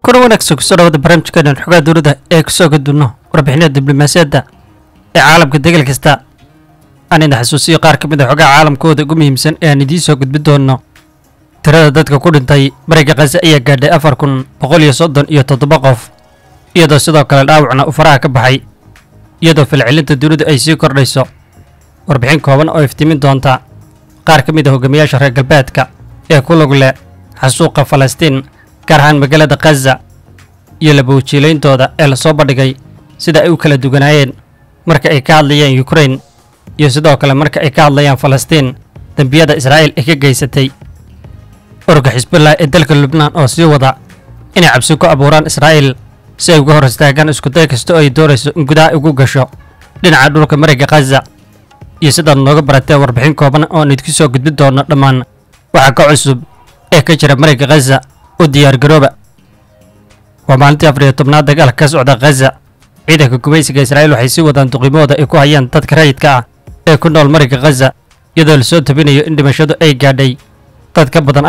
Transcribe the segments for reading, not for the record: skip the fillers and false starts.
kuna wanaagsan ku soo dhawaada barnaamijkeena xogaa dawladda ee ku soo gudbino warbixinada diblomaasiyadda ee caalamka degal kasta aan idin xasuusiyo qaar ka mid ah xogaa caalamkooda ugu muhiimsan ee aan idiin soo gudbin doono. tirada dadka ku dhintay bariga Gaza ayaa gaadhay 4137 qof iyadoo sidoo kale dhaawacna u faraha ka baxay iyadoo falcelinta dawladda ay sii kordhayso. warbixin kooban oo iftiimin doonta qaar ka mid ah hogaamiyaasha reer galbeedka ee ku lug leh xasuuqa Falastiin gaar ahaan magaalada Gaza iyo laba wajiilayntooda ee la soo bandhigay sida ay u kala duwanaayeen marka ay ka hadlayaan Ukraine iyo sidoo kale marka ay ka hadlayaan Falastiin dambiyada Israa'iil ay ka geysatay. ururka Xisbullah ee dalka Lubnaan oo sii wada inay cabsi ku abuuraan Israa'iil si ay uga hor istaagaan isku day kasta oo ay doonayso in gudaha ugu gasho dhinaca dhulka mariga Gaza iyo sida nooga baratay warbixin kooban oo aan idinku soo gudbin doono dhammaan waxa ka cusub ee ka jira mariga Gaza oo diyaar garooba. waa maalintii 14aad dagaalka ka socda Gaza. ciidanka gumaysiga Israa'iil waxay sii wadaan duqeymooda ay ku hayaan dadka rayidka ah ee ku nool mariga Gaza iyadoo la soo tabinayo in dhimashadu ay gaadhay dad ka badan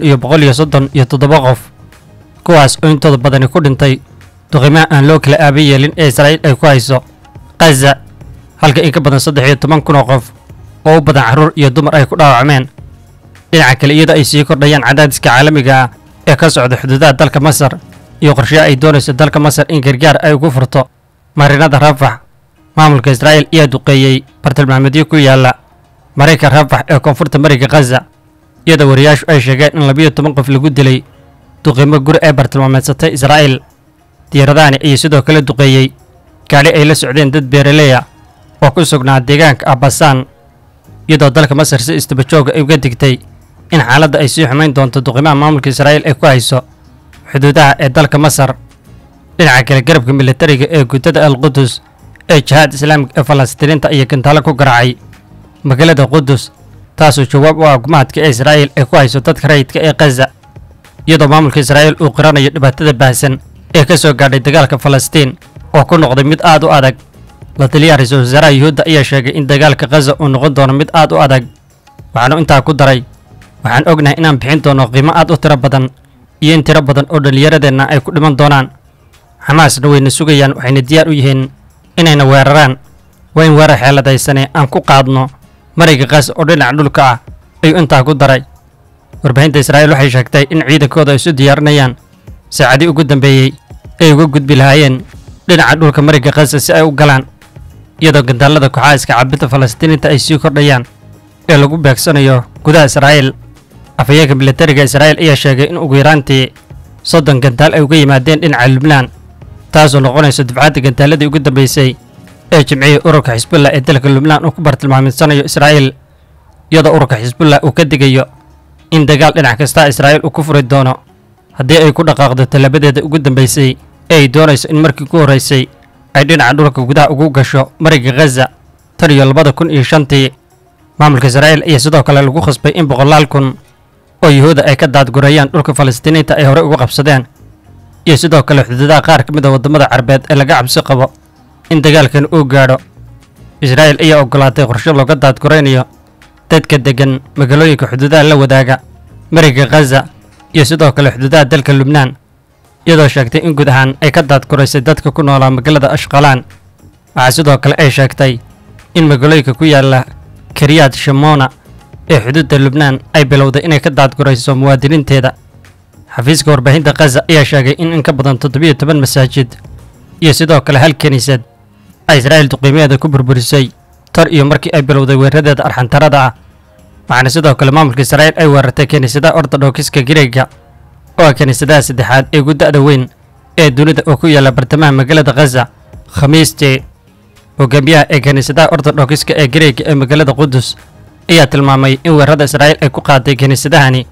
4137 qof kuwaas oo intooda badani ku dhintay duqeymaha aan loo kala aaban yeelin ee Israa'iil ay ku hayso Gaza halka in ka badan 13,000 qof oo u badan carruur iyo dumar ay ku dhaawacmeen. dhinaca kale iyadoo ay sii kordhayaan cadaadiska caalamiga ah ee ka socda xuduudaha dalka Masar iyo qorshaha ay doonayso dalka Masar in gargaar ay ugu furto marinada Rafah. maamulka Israa'iil ayaa duqeeyay bartilmaameedyo ku yaala marinka Rafah ee koonfurta mariga Gaza iyadoo wariyaashu ay sheegeen in 12 qof lagu dilay duqeymo guri ee bartilmaameedsatay Israa'iil. diyaaradahan ayaa sidoo kale duqeeyay gaari ay la socdeen dad beeraley ah oo ku sugnaa deegaanka Abbasaan iyadoo dalka Masar si istaba joog ay uga digtay in xaaladda ay sii xumayn doonto duqeymaha maamulka Israa'iil ay ku hayso xuduudaha ee dalka Masar. dhinaca kale garabka militariga ee guutada Al-Qudus ee Jihaad Islaamka ee Falastiiniinta ayaa gantaalo ku garaacay magaalada Qudus taasoo jawaab u ah gumaadka ee Israa'iil ay ku hayso dadka rayidka ee Gaza iyadoo maamulka Israa'iil uu qiranayo dhibaatada baahsan ee ka soo gaadhay dagaalka Falastiin oo ku noqday mid aad u adag. la taliyaha ra'iisul wasaaraha Yuhuudda ayaa sheegay in dagaalka Gaza uu noqon doono mid aad u adag waxaana intaa ku daray waxaan ognahay inaan bixin doono qiimo aad u tiro badan iyo in tiro badan oo dhallinyaradeenna ay ku dhiman doonaan. xamaasna wayna sugayaan waxayna diyaar u yihiin inayna weeraraan. waa in weerar xeeladaysane aan ku qaadno mariga Gaza oo dhinaca dhulka ah ayuu intaa ku daray. warbaahinta Israa'iil waxay sheegtay in ciidankooda ay isu diyaarinayaan saacadii ugu dambeeyey ay uga gudbi lahaayeen dhinaca dhulka mariga Gaza si ay u galaan iyadoo gandaalada kooxaha iska caabinta Falastiiniinta ay sii kordhayaan ee lagu beegsanayo gudaha Israa'iil. afhayeenka militariga Israa'iil ayaa sheegay in ugu yaraantii 30 gantaal ay uga yimaadeen dhinaca Lubnaan taasoo noqonaysa difacadda gantaaladii ugu dambeysay ee jimcihii ururka Xisbullah ee dalka Lubnaan uu ku bartilmaameedsanayo Israa'iil iyadoo ururka Xisbullah uu ka digayo in dagaal dhinac kasta Israa'iil uu ku furi doono haddii ay ku dhaqaaqdo talabadeeda ugu dambeysay ee ay doonayso in markii ku horeysay ay dhinaca dhulka gudaha ugu gasho mariga Gaza tan iyo 2005. maamulka Israa'iil ayaa sidoo kale lagu khasbay in 100,000 oo Yuhuuda ay ka daadgurayaan dhulka Falastiiniinta ay hore ugu qabsadeen iyo sidoo kale xuduudaha qaar ka mid ah wadamada Carbeed ee laga cabsi qabo in dagaalkan uu gaadho. Israa'iil ayaa ogolaatay qorshe looga daadguraynayo dadka degan magaalooyinka xuduudaha la wadaaga mariga Gaza iyo sidoo kale xuduudaha dalka Lubnaan iyadoo sheegtay in guud ahaan ay ka daadguraysay dadka ku noolaa magaalada Ashqalaan. waxaa sidoo kale ay sheegtay in magaalooyinka ku yaala Kiryat Shimona ee xuduudda Lubnaan ay bilowday inay ka daadgurayso muwaadiniinteeda. xafiiska warbaahinta Gaza ayaa sheegay in ka badan 17 masaajid iyo sidoo kale hal kaniisad ay Israa'iil duqeymadeeda ku burburisay tar iyo markii ay bilowday weeraradeeda arxantarada ah. waxaana sidoo kale maamulka Israa'iil ay weerartay kaniisadaha Ortodokska Greega oo kaniisadaha saddexaad ee ugu da'da weyn ee dunida oo ku yaala bartamaha magaalada Gaza. khamiistii hogaamiyaha ee kaniisadaha Ortodokska ee Greega ee magaalada Qudus ayaa tilmaamay in weerarada Israa'iil ay ku qaaday kaniisadahani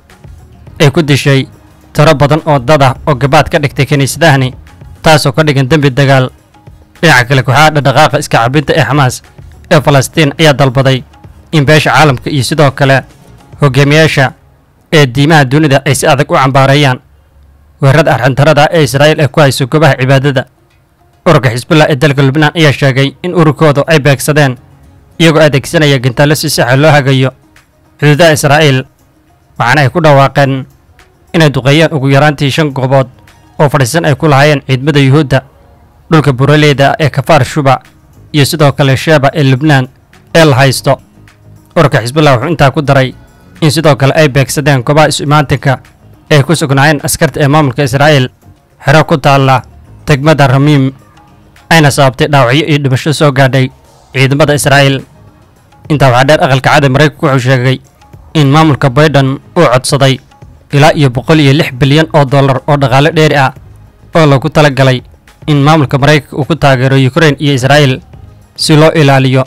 ay ku dishay tiro badan oo dad ah oo gabaad ka dhigtay kaniisadahani taasoo ka dhigan dambi dagaal. dhinaca kale kooxaha dhaqdhaqaaqa iska caabinta ee Xamaas ee Falastiin ayaa dalbaday in beesha caalamka iyo sidoo kale hogaamiyaasha ee diimaha dunida ay si adag u cambaareeyaan weerarada arxantarada ee Israa'iil ay ku hayso goobaha cibaadada. ururka Xisbullah ee dalka Lubnaan ayaa sheegay in ururkoodu ay beegsadeen iyagoo adeegsanaya gantaalo si sax ah loo hagayo xuduudaha Israa'iil waxaana ay ku dhawaaqeen inay duqeeyeen ugu yaraantii 5 goobood oo fadhiisan ay ku lahaayeen ciidamada yuhuudda dhulka buraleyda ee kafaar shuba iyo sidoo kale sheeba ee lubnaan ee la haysto. ururka xisbullah wuxuu intaa ku daray in sidoo kale ay beegsadeen goobaha isu-imaatinka ee ku sugnaayeen askarta ee maamulka Israa'iil xero ku taalla degmada Ramiim ayna sababtay dhaawacyo iyo dhimasho soo gaadhay ciidamada Israa'iil. intaa waxaa dheer aqalka cad ee Mareykanku wuxuu sheegay in maamulka Biden uu codsaday ilaa iyo $106 bilyan oo dhaqaale dheeri ah oo lagu talagalay in maamulka Mareykanka uu ku taageero Ukraine iyo Israa'iil si loo ilaaliyo.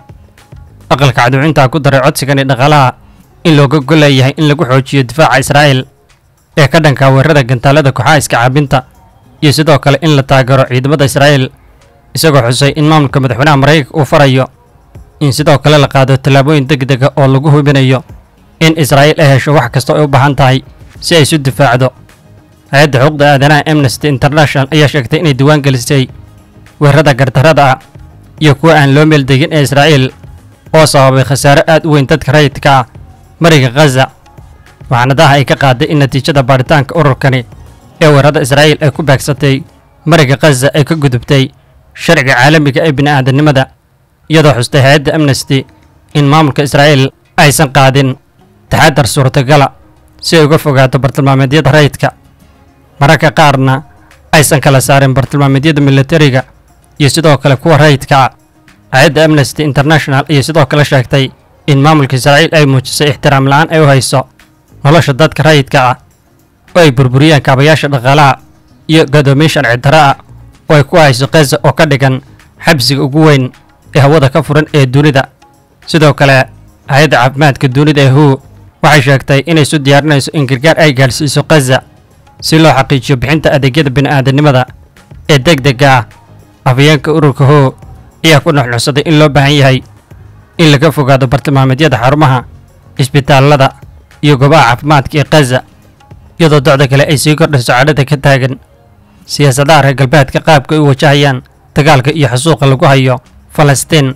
aqalka cad wuxuu intaa ku daray codsigani dhaqaalaha in looga gol leeyahay in lagu xoojiyo difaaca Israa'iil ee ka dhanka weerarada gantaalada kooxaha iska caabinta iyo sidoo kale in la taageero ciidamada Israa'iil, isagoo xusay in maamulka madaxweynaha Mareykanka uu farayo in sidoo kale la qaado tallaabooyin degdeg ah oo lagu hubinayo in Israa'iil ay hesho wax kasta oo ay u baahan tahay si ay isu difaacdo. hay'adda xuquuqda aadanaha Amnesty International ayaa sheegtay inay diiwaan gelisay weerarada gardarrada ah iyo kuwa aan loo meel degin ee Israa'iil oo sababay khasaare aad u weyn dadka rayidka ah mariga Gaza, waxaana daha ay ka qaaday in natiijada baaritaanka ururkani ee weerarada Israa'iil ay ku beegsatay mariga Gaza ay ka gudubtay sharciga caalamiga ee bini'aadanimada, iyadoo xustay hay'adda Amnesty in maamulka Israa'iil aysan qaadin taxadar suurtagala si ay uga fogaato bartilmaameedyada rayidka, mararka qaarna aysan kala saarin bartilmaameedyada militariga iyo sidoo kale kuwa rayidka ah. hay'adda Amnesty International ayaa sidoo kale sheegtay in maamulka Israa'iil ay muujisay ixtiraam la'aan ay u hayso nolosha dadka rayidka ah oo ay burburiyeen kaabayaasha dhaqaalaha iyo gadoomiye sharci darro ah oo ay ku hayso Gaza oo ka dhigan xabsiga ugu weyn ee hawada ka furan ee dunida. sidoo kale hay'adda caafimaadka dunida ee WHO waxay sheegtay inay isu diyaarinayso in gargaar ay gaarsiiso Gaza si loo xaqiijiyo bixinta adeegyada bini'aadanimada ee degdegga ah. afhayeenka ururka WHO ayaa ku nuxnuxsaday in loo baahan yahay in laga fogaado bartilmaameedyada xarumaha isbitaalada iyo goobaha caafimaadka ee Gaza, iyadoo docda kale ay sii kordhayso cadhada ka taagan siyaasadaha reer galbeedka qaabka ay u wajahayaan dagaalka iyo xasuuqa lagu hayo Falastiin.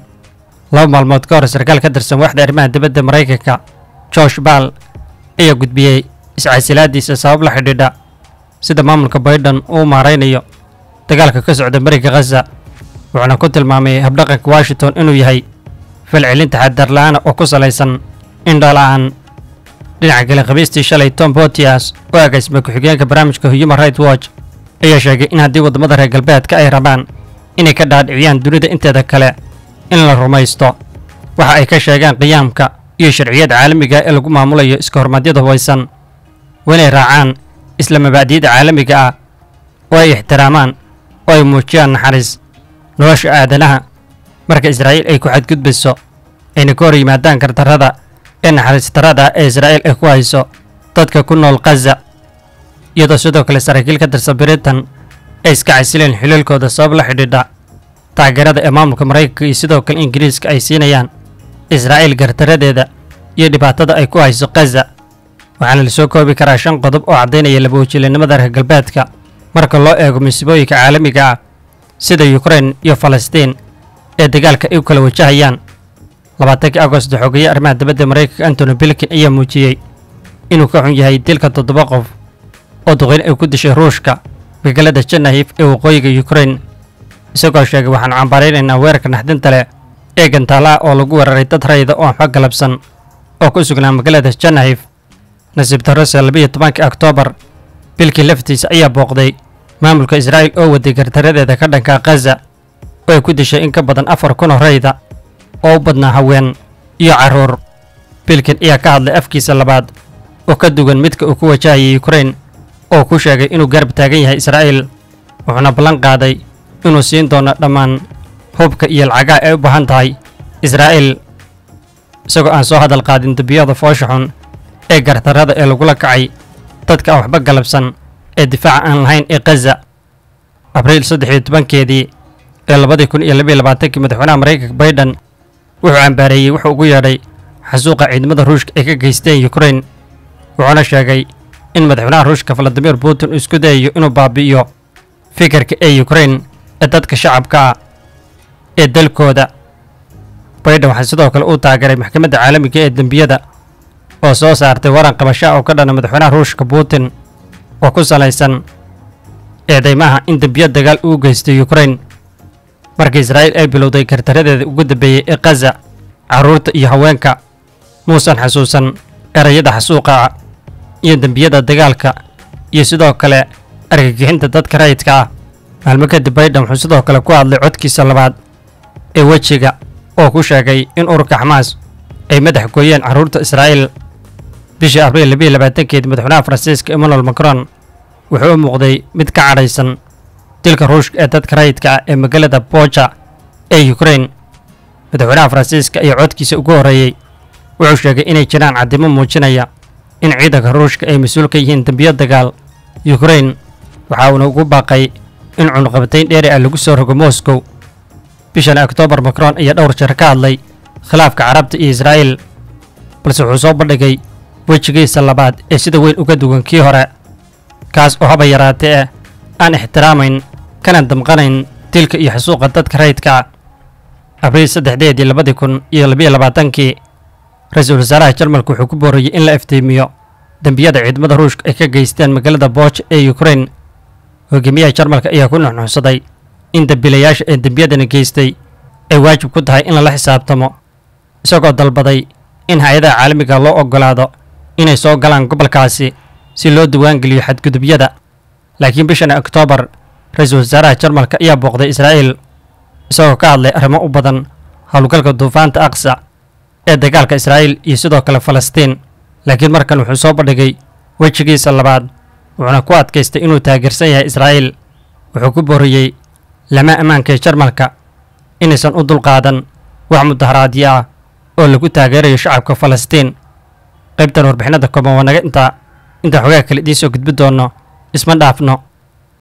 2 maalmood ka hor sarkaal ka tirsan waaxda arrimaha dibadda Mareykanka Josh Ball ayaa gudbiyey iscasilaadiisa sabab la xidhiidha sida maamulka Biden uu maaraynayo dagaalka ka socda mariga Gaza, wuxuuna ku tilmaamay habdhaqanka Washington inuu yahay falcelin taxadar la'aan oo ku salaysan indho la'aan. dhinaca kale khamiistii shalay Tom Botias oo agaasimay ku-xigeenka barnaamijka Human Rights Watch ayaa sheegay in haddii waddamada reer galbeedka ay rabaan inay ka dhaadhiciyaan dunida inteeda kale in la rumaysto waxa ay ka sheegaan qiyaamka iyo sharciyada caalamiga ee lagu maamulayo iska hormaadyada hubaysan, inay raacaan isla mabaadi'da caalamiga ah oo ay ixtiraamaan oo ay muujiyaan naxariis nolosha aadanaha. marka Israa'iil ay ku xadgudbayso ayna ka hor yimaadaan gardarrada ee naxariis darrada ee Israa'iil ay ku hayso dadka ku nool Gaza, iyadoo sidoo kale saraakiil ka tirsan Britain ay iska casileen xilalkooda sabab la xidhiidha taageerada ee maamulka Mareykanka iyo sidoo kale Ingiriiska ay siinayaan Israa'iil gardarradeeda iyo dhibaatada ay ku hayso Gaza. waxaana la soo koobi karaa 5 qodob oo caddaynaya laba wajiilanimada reer galbeedka marka loo eego masiibooyinka caalamiga ah sida Ukraine iyo Falastiin ee dagaalka ay u kala wajahayaan. 20 Agoosto xogeeye arrimaha dibadda Mareykanka Antony Blinken ayaa muujiyey inuu ka xun yahay dilka 7 qof oo duqeyn ay ku dishay Ruushka magaalada Chernihiv ee waqooyiga Ukraine, isagoo sheegay waxaan cambaaraynaynaa weerarka naxdinta leh ee gantaalaha oo lagu weeraray dad rayida oo xog galabsan oo ku sugnaa magaalada Chernihiv. nasiib darro 12 Oktoobar Blinken laftiisa ayaa booqday maamulka Israa'iil oo waday gardarradeeda ka dhanka Gaza oo ay ku dishay in ka badan 4,000 oo rayida oo u badnaa haween iyo carruur. Blinken ayaa ka hadlay afkiisa labaad oo ka duwan midka uu ku wajahayay Ukraine oo ku sheegay inuu garab taagan yahay Israa'iil, wuxuuna ballan qaaday inuu siin doono dhammaan hubka iyo lacagaha ay u baahan tahay Israa'iil, isagoo aan soo hadal qaadin dambiyada foosha xun ee gardarrada ee lagula kacay dadka aan waxba galabsan ee difaaca aan lahayn ee Gaza. Abriil 13 ee 2022 madaxweynaha Mareykanka Biden wuxuu cambaareeyay wuxuu ugu yeedhay xasuuqa ciidamada Ruushka ay ka geysteen Ukraine, wuxuuna sheegay in madaxweynaha Ruushka Vladimir Putin uu isku dayayo inuu baabi'iyo fikirka ee Ukraine ee dadka shacabka ah ee dalkooda. Biden waxaa sidoo kale uu taageeray maxkamadda caalamiga ee dambiyada oo soo saartay waran qabasho oo ka dhana madaxweynaha Ruushka Putin oo ku salaysan eedeymaha in dembiyo dagaal uu geystay Ukraine. Markii Israa'iil ay bilowday kartaradeeda ugu dambeeyay ee Gaza, carruurta iyo haweenka muusan xasuusan erayada xasuuqa iyo dembiyada dagaalka iyo sidoo kale argagixinta dadka rayidka ah. Maalmo kadib Biden wuxuu sidoo kale ku hadlay codkiisa labaad ee wejiga oo ku sheegay in ururka Xamaas ay madax gooyeen carruurta Israa'iil. bishii Abriil 2020 madaxweynaha Faransiiska Emmanuel Macron wuxuu u muuqday mid ka cadhaysan dilka Ruushka ee dadka rayidka ah ee magaalada Bucha ee Ukraine. madaxweynaha Faransiiska ayaa codkiisa ugu horeeyay wuxuu sheegay inay jiraan caddimo muujinaya in ciidanka Ruushka ay mas'uul ka yihiin dambiyo dagaal Ukraine. waxa uuna ugu baaqay in cunaqabatayn dheeri ah lagu soo rogo Moscow. bishan Oktoobar Macron ayaa dhowr jeer ka hadlay khilaafka Carabta iyo Israa'iil, balse wuxuu soo bandhigay wejigiisa labaad ee sida weyn uga duwan kii hore, kaas oo haba yaraatee aan ixtiraamayn kana damqanayn dilka iyo xasuuqa dadka rayidka ah. Abriil 3, 2022 Ra'iisul Wasaaraha Jarmalka wuxuu ku booriyay in la iftiimiyo dambiyada ciidamada Ruushka ay ka geysteen magaalada Bucha ee Ukraine. hogaamiyaha Jarmalka ayaa ku nuuxnuuxsaday in dambiilayaasha ee dambiyadana geystay ay waajib ku tahay in lala xisaabtamo, isagoo dalbaday in hay'adaha caalamiga loo oggolaado inay soo galaan gobolkaasi si loo diiwaangeliyo xadgudubyada. laakiin bishan Oktoobar Ra'iisul Wasaaraha Jarmalka ayaa booqday Israa'iil isagoo ka hadlay arrimo u badan howlgalka duufaanta Aqsa ee dagaalka Israa'iil iyo sidoo kale Falastiin. laakiin markan wuxuu soo bandhigay wejigiisa labaad, wuxuuna ku adkaystay inuu taageersan yahay Israa'iil. wuxuu ku booriyey lama ammaanka ee Jarmalka inaysan u dulqaadan wax mudaharaadyo ah oo lagu taageerayo shacabka Falastiin. qaybtan warbixinada kooban waa naga intaa xogaa kale idiin soo gudbi doono. isma dhaafno.